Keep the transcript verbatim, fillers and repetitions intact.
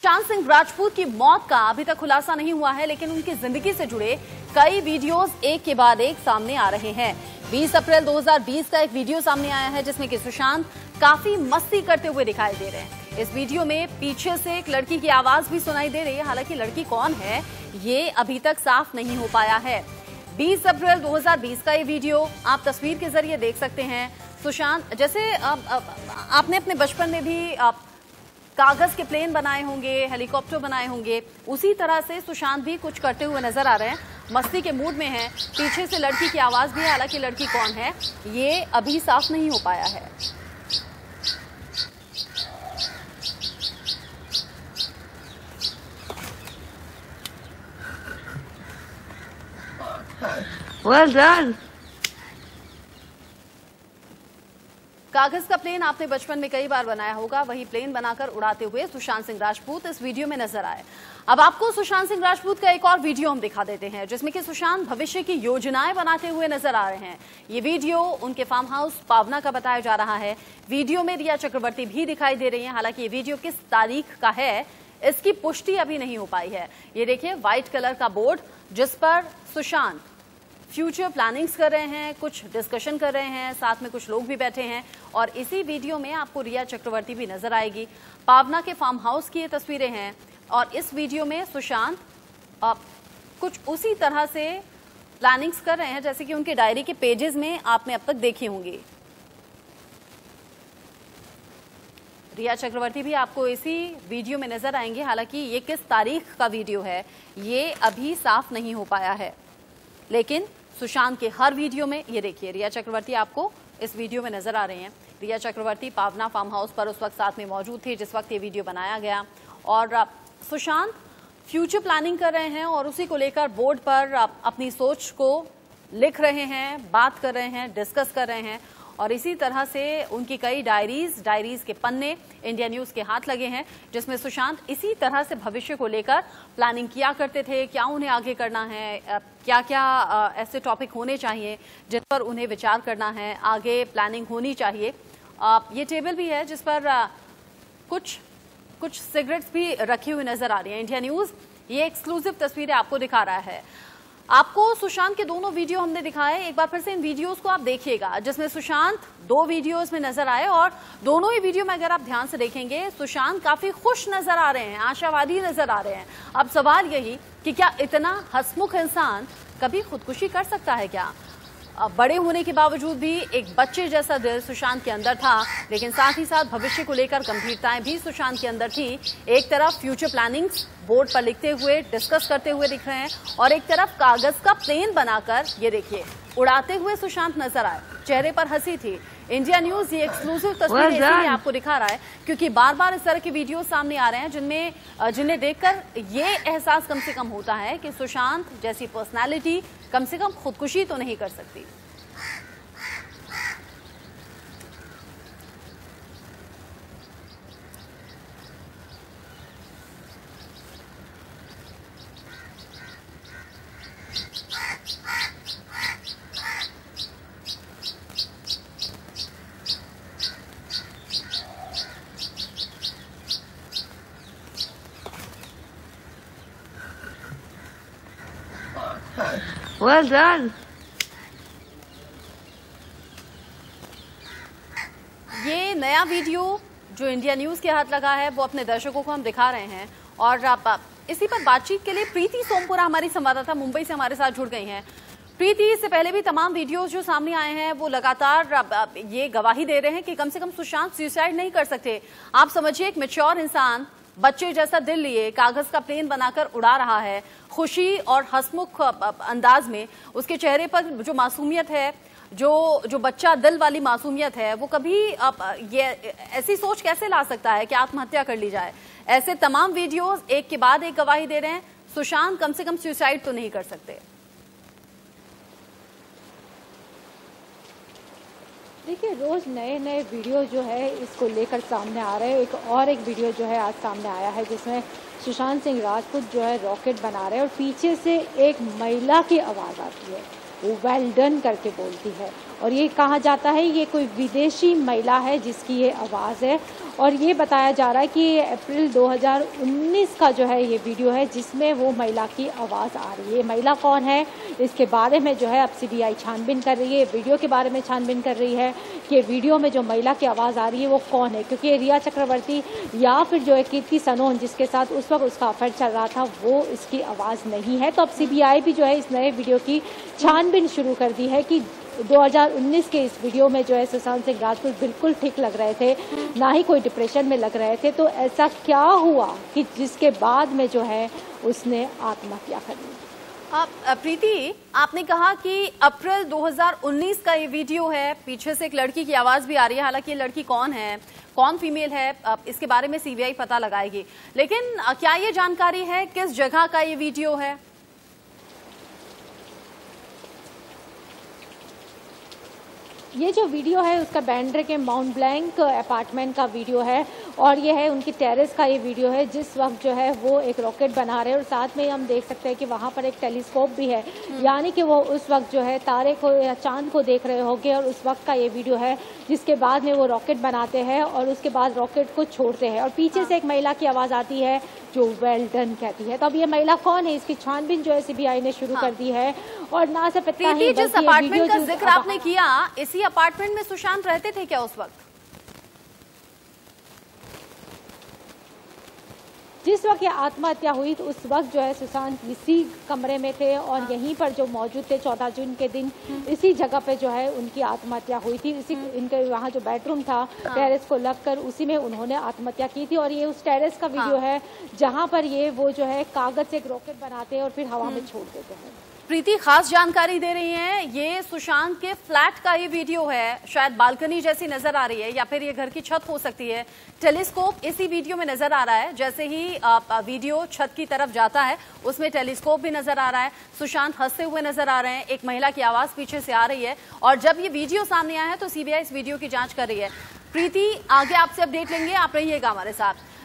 सुशांत सिंह राजपूत की मौत का अभी तक खुलासा नहीं हुआ है, लेकिन उनकी जिंदगी से जुड़े कई वीडियोस एक के बाद एक सामने आ रहे हैं। बीस अप्रैल दो हज़ार बीस का एक वीडियो सामने आया है जिसमें कि सुशांत काफी मस्ती करते हुए दिखाई दे रहे हैं। इस वीडियो में पीछे से एक लड़की की आवाज भी सुनाई दे रही है, हालांकि लड़की कौन है ये अभी तक साफ नहीं हो पाया है। बीस अप्रैल दो हज़ार बीस का ये वीडियो आप तस्वीर के जरिए देख सकते हैं। सुशांत जैसे आप, आप, आपने अपने बचपन में भी आप कागज के प्लेन बनाए होंगे, हेलीकॉप्टर बनाए होंगे, उसी तरह से सुशांत भी कुछ करते हुए नजर आ रहे हैं। मस्ती के मूड में हैं। पीछे से लड़की की आवाज भी है, हालांकि लड़की कौन है ये अभी साफ नहीं हो पाया है। Well done. कागज का प्लेन आपने बचपन में कई बार बनाया होगा, वही प्लेन बनाकर उड़ाते हुए सुशांत सिंह राजपूत इस वीडियो में नजर आए। अब आपको सुशांत सिंह राजपूत का एक और वीडियो हम दिखा देते हैं जिसमें कि सुशांत भविष्य की योजनाएं बनाते हुए नजर आ रहे हैं। ये वीडियो उनके फार्म हाउस पावना का बताया जा रहा है। वीडियो में रिया चक्रवर्ती भी दिखाई दे रही है। हालांकि ये वीडियो किस तारीख का है इसकी पुष्टि अभी नहीं हो पाई है। ये देखिए व्हाइट कलर का बोर्ड जिस पर सुशांत फ्यूचर प्लानिंग्स कर रहे हैं, कुछ डिस्कशन कर रहे हैं, साथ में कुछ लोग भी बैठे हैं और इसी वीडियो में आपको रिया चक्रवर्ती भी नजर आएगी। पावना के फार्म हाउस की ये तस्वीरें हैं और इस वीडियो में सुशांत कुछ उसी तरह से प्लानिंग्स कर रहे हैं जैसे कि उनके डायरी के पेजेस में आपने अब तक देखी होंगी। रिया चक्रवर्ती भी आपको इसी वीडियो में नजर आएंगे। हालांकि ये किस तारीख का वीडियो है ये अभी साफ नहीं हो पाया है, लेकिन सुशांत के हर वीडियो में ये देखिए रिया चक्रवर्ती आपको इस वीडियो में नजर आ रही हैं। रिया चक्रवर्ती पावना फार्म हाउस पर उस वक्त साथ में मौजूद थी जिस वक्त ये वीडियो बनाया गया और सुशांत फ्यूचर प्लानिंग कर रहे हैं और उसी को लेकर बोर्ड पर अपनी सोच को लिख रहे हैं, बात कर रहे हैं, डिस्कस कर रहे हैं और इसी तरह से उनकी कई डायरीज डायरीज के पन्ने इंडिया न्यूज के हाथ लगे हैं जिसमें सुशांत इसी तरह से भविष्य को लेकर प्लानिंग किया करते थे, क्या उन्हें आगे करना है, क्या क्या ऐसे टॉपिक होने चाहिए जिन पर उन्हें विचार करना है, आगे प्लानिंग होनी चाहिए। ये टेबल भी है जिस पर कुछ कुछ सिगरेट्स भी रखी हुई नजर आ रही है। इंडिया न्यूज ये एक्सक्लूसिव तस्वीरें आपको दिखा रहा है। आपको सुशांत के दोनों वीडियो हमने दिखाए, एक बार फिर से इन वीडियोस को आप देखिएगा जिसमें सुशांत दो वीडियोस में नजर आए और दोनों ही वीडियो में अगर आप ध्यान से देखेंगे सुशांत काफी खुश नजर आ रहे हैं, आशावादी नजर आ रहे हैं। अब सवाल यही कि क्या इतना हंसमुख इंसान कभी खुदकुशी कर सकता है क्या? बड़े होने के बावजूद भी एक बच्चे जैसा दिल सुशांत के अंदर था, लेकिन साथ ही साथ भविष्य को लेकर गंभीरताएं भी सुशांत के अंदर थी। एक तरफ फ्यूचर प्लानिंग्स बोर्ड पर लिखते हुए डिस्कस करते हुए दिख रहे हैं और एक तरफ कागज का प्लेन बनाकर ये देखिए उड़ाते हुए सुशांत नजर आए, चेहरे पर हंसी थी। इंडिया न्यूज ये एक्सक्लूसिव तस्वीरें इसलिए आपको दिखा रहा है क्योंकि बार बार इस तरह के वीडियो सामने आ रहे हैं जिनमें जिन्हें देखकर ये एहसास कम से कम होता है कि सुशांत जैसी पर्सनालिटी कम से कम खुदकुशी तो नहीं कर सकती। Well done. ये नया वीडियो जो इंडिया न्यूज के हाथ लगा है वो अपने दर्शकों को हम दिखा रहे हैं और आप इसी पर बातचीत के लिए प्रीति सोमपुरा हमारी संवाददाता मुंबई से हमारे साथ जुड़ गई हैं। प्रीति, इससे पहले भी तमाम वीडियोस जो सामने आए हैं वो लगातार ये गवाही दे रहे हैं कि कम से कम सुशांत सुसाइड नहीं कर सकते। आप समझिए एक मैच्योर इंसान बच्चे जैसा दिल लिए कागज का प्लेन बनाकर उड़ा रहा है, खुशी और हंसमुख अंदाज में। उसके चेहरे पर जो मासूमियत है, जो जो बच्चा दिल वाली मासूमियत है, वो कभी आप ये ऐसी सोच कैसे ला सकता है कि आत्महत्या कर ली जाए? ऐसे तमाम वीडियोस एक के बाद एक गवाही दे रहे हैं सुशांत कम से कम सुसाइड तो नहीं कर सकते। देखिए, रोज नए नए वीडियो जो है इसको लेकर सामने आ रहे हैं। एक और एक वीडियो जो है आज सामने आया है जिसमें सुशांत सिंह राजपूत जो है रॉकेट बना रहे हैं और पीछे से एक महिला की आवाज़ आती है, वो वेल डन करके बोलती है और ये कहा जाता है ये कोई विदेशी महिला है जिसकी ये आवाज़ है। और ये बताया जा रहा है कि ये अप्रैल दो हज़ार उन्नीस का जो है ये वीडियो है जिसमें वो महिला की आवाज़ आ रही है। महिला कौन है इसके बारे में जो है अब सीबीआई छानबीन कर रही है, वीडियो के बारे में छानबीन कर रही है कि वीडियो में जो महिला की आवाज़ आ रही है वो कौन है, क्योंकि रिया चक्रवर्ती या फिर जो है कीर्ति सनोन जिसके साथ उस वक्त उसका अफेयर चल रहा था वो इसकी आवाज़ नहीं है। तो अब सीबीआई भी जो है इस नए वीडियो की छानबीन शुरू कर दी है कि दो हज़ार उन्नीस के इस वीडियो में जो है सुशांत सिंह राजपूत बिल्कुल ठीक लग रहे थे, ना ही कोई डिप्रेशन में लग रहे थे। तो ऐसा क्या हुआ कि जिसके बाद में जो है उसने आत्महत्या कर ली। आप प्रीति, आपने कहा कि अप्रैल दो हज़ार उन्नीस का ये वीडियो है, पीछे से एक लड़की की आवाज भी आ रही है। हालांकि ये लड़की कौन है, कौन फीमेल है, इसके बारे में सीबीआई पता लगाएगी, लेकिन क्या ये जानकारी है किस जगह का ये वीडियो है? ये जो वीडियो है उसका बैंड्रा के माउंट ब्लैंक अपार्टमेंट का वीडियो है और ये है उनकी टेरेस का ये वीडियो है जिस वक्त जो है वो एक रॉकेट बना रहे हैं और साथ में हम देख सकते हैं कि वहाँ पर एक टेलीस्कोप भी है, यानी कि वो उस वक्त जो है तारे को या चांद को देख रहे होंगे। और उस वक्त का ये वीडियो है जिसके बाद में वो रॉकेट बनाते हैं और उसके बाद रॉकेट को छोड़ते हैं और पीछे से एक महिला की आवाज़ आती है जो वेल डन कहती है। तो अब ये महिला कौन है इसकी छानबीन जो है सीबीआई ने शुरू कर दी है। और ना सिर्फ इतना ही, जिस अपार्टमेंट का जिक्र आपने किया, इसी अपार्टमेंट में सुशांत रहते थे क्या उस वक्त? जिस वक्त ये आत्महत्या हुई तो उस वक्त जो है सुशांत इसी कमरे में थे और हाँ। यहीं पर जो मौजूद थे चौदह जून के दिन इसी जगह पे जो है उनकी आत्महत्या हुई थी। इसी इनके वहाँ जो बेडरूम था हाँ। टेरेस को लगकर उसी में उन्होंने आत्महत्या की थी। और ये उस टेरेस का वीडियो हाँ। है जहाँ पर ये वो जो है कागज से एक रॉकेट बनाते हैं और फिर हवा में छोड़ देते हैं। प्रीति खास जानकारी दे रही हैं, ये सुशांत के फ्लैट का ये वीडियो है, शायद बालकनी जैसी नजर आ रही है या फिर ये घर की छत हो सकती है। टेलीस्कोप इसी वीडियो में नजर आ रहा है, जैसे ही वीडियो छत की तरफ जाता है उसमें टेलीस्कोप भी नजर आ रहा है। सुशांत हंसते हुए नजर आ रहे हैं, एक महिला की आवाज पीछे से आ रही है और जब ये वीडियो सामने आया है तो सीबीआई इस वीडियो की जांच कर रही है। प्रीति, आगे आपसे अपडेट लेंगे, आप रहिएगा हमारे साथ।